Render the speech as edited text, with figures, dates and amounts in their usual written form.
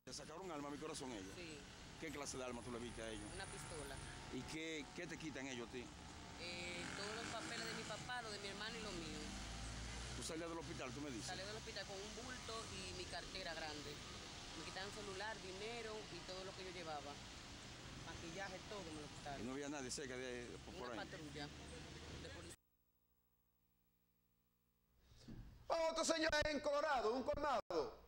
¿Te sacaron arma a mi corazón ellos? Sí. ¿Qué clase de arma tú le viste a ellos? Una pistola. ¿Y qué te quitan ellos a ti? Todos los papeles de mi papá, los de mi hermano y los míos. ¿Tú salías del hospital, tú me dices? Salí del hospital con un bulto y mi cartera grande. Me quitaron celular, dinero y todo lo que yo llevaba. Maquillaje, todo me lo Y quitaron. no había nadie cerca de por Una ahí. patrulla de policía. Vamos, otro señor en Colorado, un colmado.